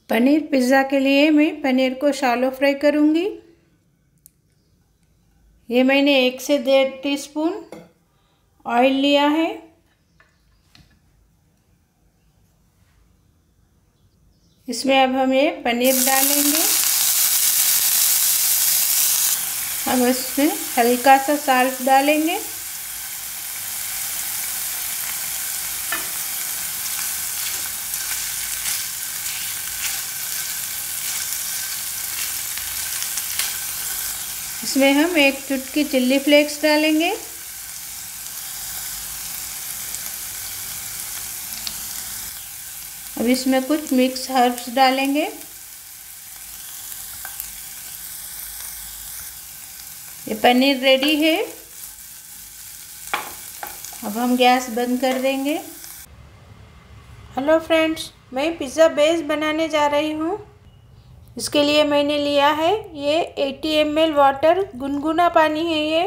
Paneer pizza के लिए मैं पनीर को शैलो फ्राई करूँगी। ये मैंने 1 से 1.5 टीस्पून ऑयल लिया है। इसमें अब हम ये पनीर डालेंगे। हम इसमें हल्का सा साल्ट डालेंगे। इसमें हम 1 चुटकी चिल्ली फ्लेक्स डालेंगे। अब इसमें कुछ मिक्स हर्ब्स डालेंगे। ये पनीर रेडी है। अब हम गैस बंद कर देंगे। हेलो फ्रेंड्स, मैं पिज़्ज़ा बेस बनाने जा रही हूँ। इसके लिए मैंने लिया है ये 80 ml वाटर, गुनगुना पानी है ये।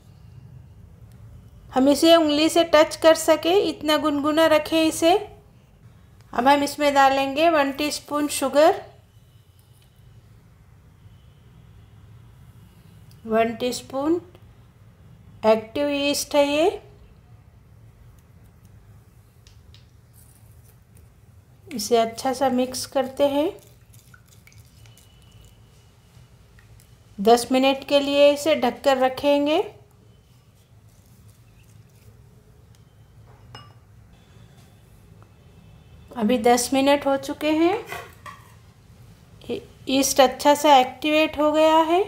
हम इसे उंगली से टच कर सके इतना गुनगुना रखें इसे। अब हम इसमें डालेंगे 1 teaspoon sugar, 1 teaspoon active yeast है ये। इसे अच्छा सा मिक्स करते हैं। 10 मिनट के लिए इसे ढककर रखेंगे। अभी 10 मिनट हो चुके हैं। यीस्ट अच्छा सा एक्टिवेट हो गया है।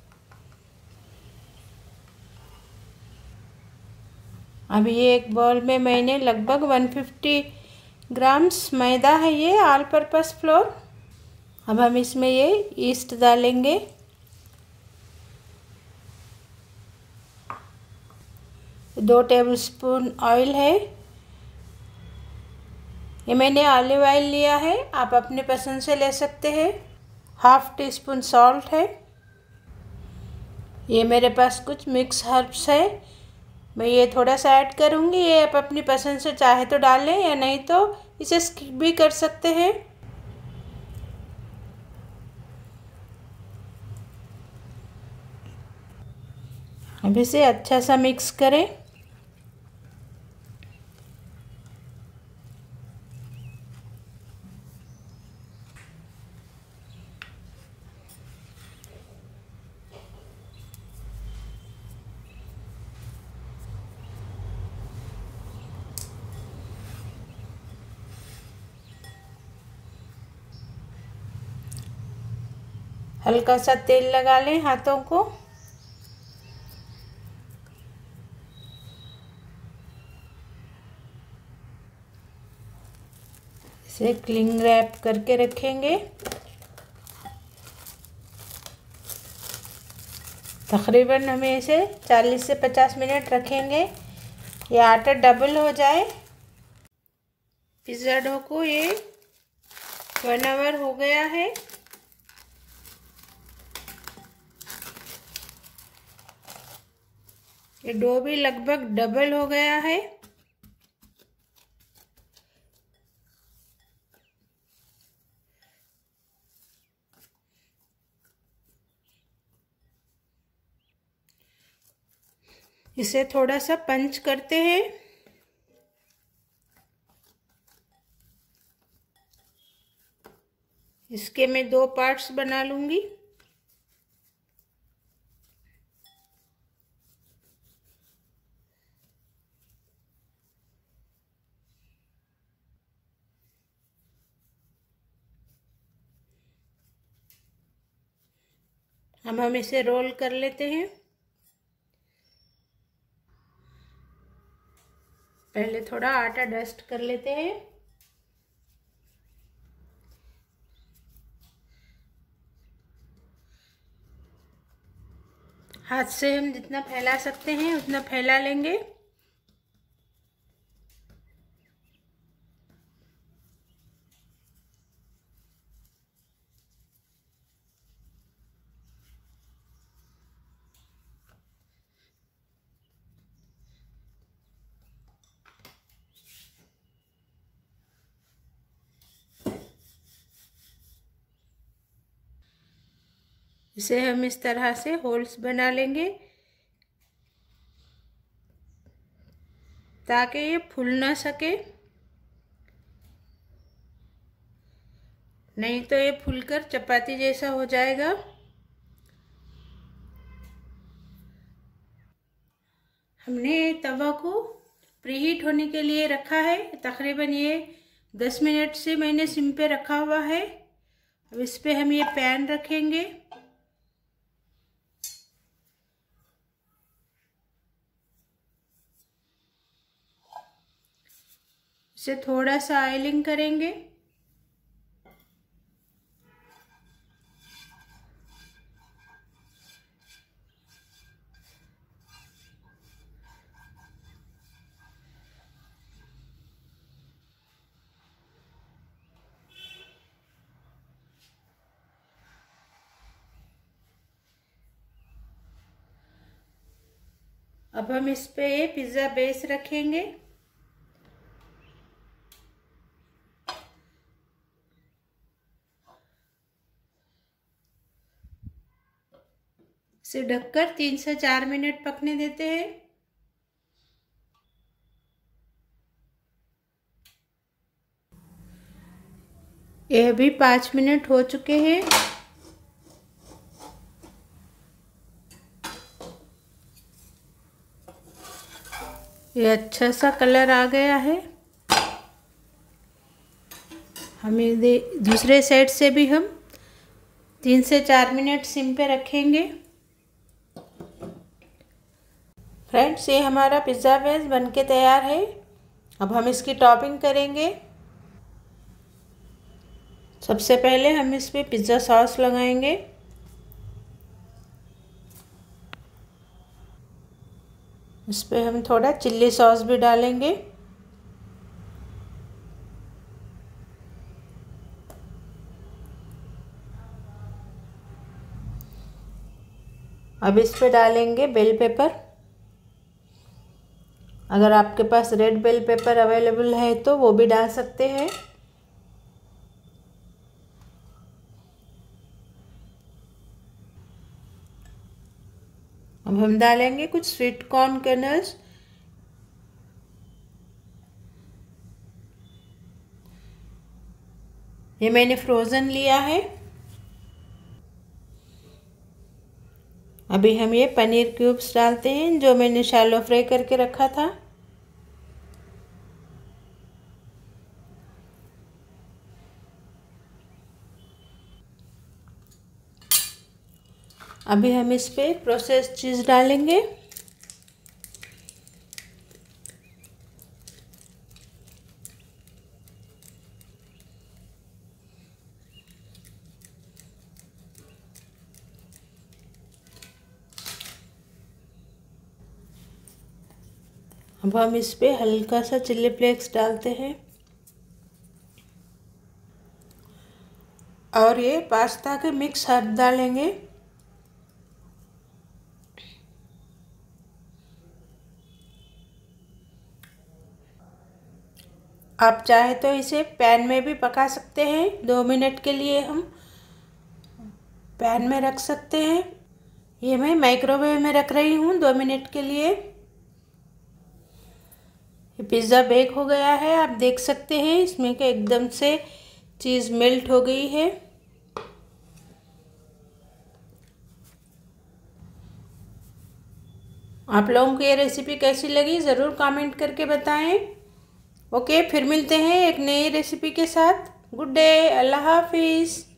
अभी ये एक बॉल में मैंने लगभग 150 ग्राम्स मैदा है ये, ऑल पर्पस फ्लोर। अब हम इसमें ये यीस्ट डालेंगे। दो टेबलस्पून ऑयल है। ये मैंने ऑलिव ऑयल लिया है, आप अपने पसंद से ले सकते हैं। हाफ टी स्पून सॉल्ट है। ये मेरे पास कुछ मिक्स हर्ब्स है, मैं ये थोड़ा सा ऐड करूँगी। ये आप अपनी पसंद से चाहे तो डालें या नहीं तो इसे स्किप भी कर सकते हैं। अब इसे अच्छा सा मिक्स करें। हल्का सा तेल लगा लें हाथों को। इसे क्लिंग रैप करके रखेंगे। तकरीबन हमें इसे 40 से 50 मिनट रखेंगे, ये आटा डबल हो जाए। पिज़्ज़ा डो को ये 1 आवर हो गया है। ये डो भी लगभग डबल हो गया है। इसे थोड़ा सा पंच करते हैं। इसके मैं 2 पार्ट्स बना लूँगी। अब हम इसे रोल कर लेते हैं। पहले थोड़ा आटा डस्ट कर लेते हैं। हाथ से हम जितना फैला सकते हैं उतना फैला लेंगे। इसे हम इस तरह से होल्स बना लेंगे ताकि ये फूल ना सके, नहीं तो ये फूलकर चपाती जैसा हो जाएगा। हमने तवा को प्रीहीट होने के लिए रखा है। तकरीबन ये 10 मिनट से मैंने सिम पे रखा हुआ है। अब इस पे हम ये पैन रखेंगे। इसे थोड़ा सा ऑयलिंग करेंगे। अब हम इस पे ये पिज़्ज़ा बेस रखेंगे। इसे ढककर 3 से 4 मिनट पकने देते हैं। ये अभी 5 मिनट हो चुके हैं। ये अच्छा सा कलर आ गया है। हमें दूसरे साइड से भी हम 3 से 4 मिनट सिम पे रखेंगे। फ्रेंड्स, ये हमारा पिज़्ज़ा बेस बनके तैयार है। अब हम इसकी टॉपिंग करेंगे। सबसे पहले हम इस पे पिज़्ज़ा सॉस लगाएंगे। इस पे हम थोड़ा चिल्ली सॉस भी डालेंगे। अब इस पे डालेंगे बेल पेपर। अगर आपके पास रेड बेल पेपर अवेलेबल है तो वो भी डाल सकते हैं। अब हम डालेंगे कुछ स्वीट कॉर्न कर्नल्स। ये मैंने फ्रोज़न लिया है। अभी हम ये पनीर क्यूब्स डालते हैं जो मैंने शैलो फ्राई करके रखा था। अभी हम इस पे प्रोसेस्ड चीज़ डालेंगे। अब हम इस पे हल्का सा चिल्ली फ्लेक्स डालते हैं और ये पास्ता के मिक्स हर्ब डालेंगे। आप चाहे तो इसे पैन में भी पका सकते हैं। 2 मिनट के लिए हम पैन में रख सकते हैं। ये मैं माइक्रोवेव में रख रही हूँ 2 मिनट के लिए। ये पिज़्ज़ा बेक हो गया है। आप देख सकते हैं इसमें कि एकदम से चीज़ मेल्ट हो गई है। आप लोगों को ये रेसिपी कैसी लगी ज़रूर कमेंट करके बताएं। ओके, फिर मिलते हैं एक नई रेसिपी के साथ। गुड डे, अल्लाह हाफिज़।